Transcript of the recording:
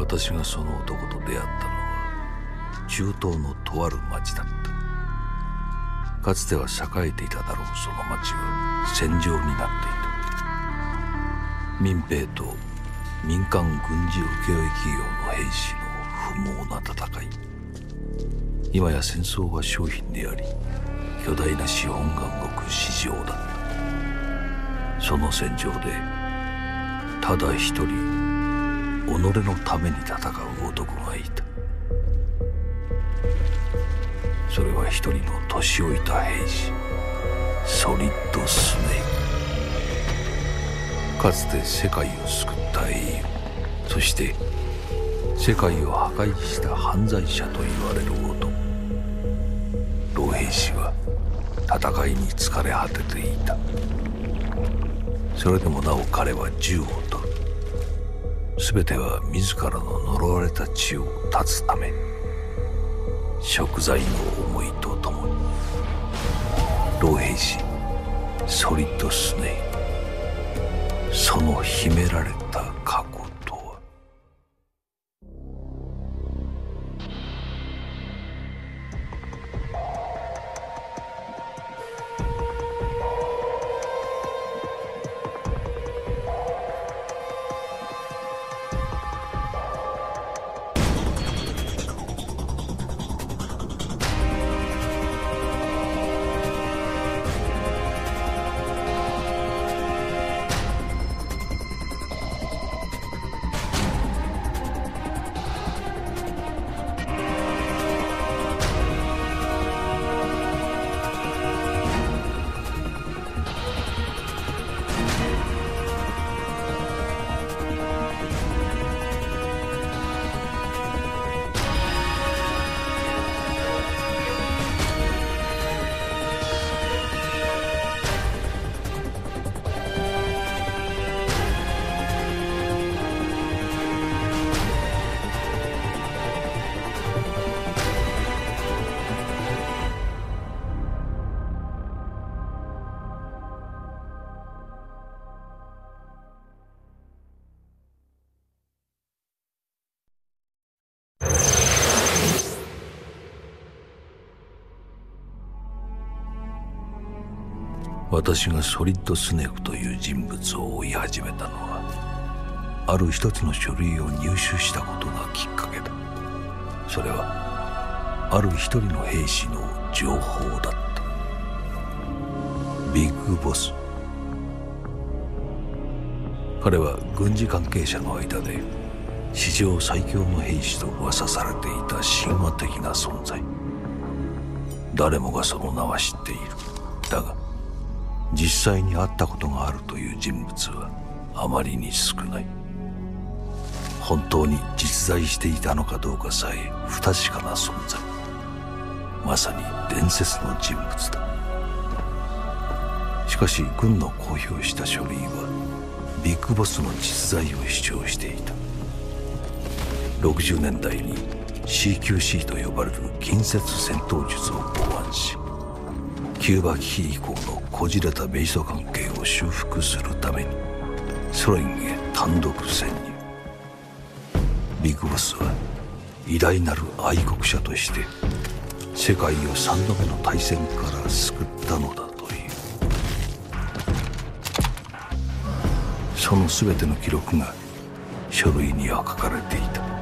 私がその男と出会ったのは中東のとある町だった。かつては栄えていただろうその町は戦場になっていた。民兵と民間軍事請負企業の兵士の不毛な戦い。今や戦争は商品であり、巨大な資本が動く市場だった。その戦場でただ一人己のために戦う男がいた。それは一人の年老いた兵士、ソリッド・スネーク。かつて世界を救った英雄、そして世界を破壊した犯罪者と言われる男。老兵士は戦いに疲れ果てていた。それでもなお彼は銃を取る。全ては自らの呪われた地を断つために。贖罪の思いとともに。老兵士ソリッド・スネーク、その秘められた過去とは。私がソリッド・スネークという人物を追い始めたのは、ある一つの書類を入手したことがきっかけだ。それはある一人の兵士の情報だった。ビッグボス。彼は軍事関係者の間で史上最強の兵士と噂されていた神話的な存在。誰もがその名は知っている。だが実際に会ったことがあるという人物はあまりに少ない。本当に実在していたのかどうかさえ不確かな存在。まさに伝説の人物だ。しかし軍の公表した書類はビッグボスの実在を主張していた。60年代に CQC と呼ばれる近接戦闘術を考案し、キューバ危機以降のこじれた米ソ関係を修復するためにソ連へ単独潜入。ビッグボスは偉大なる愛国者として世界を3度目の大戦から救ったのだという。その全ての記録が書類には書かれていた。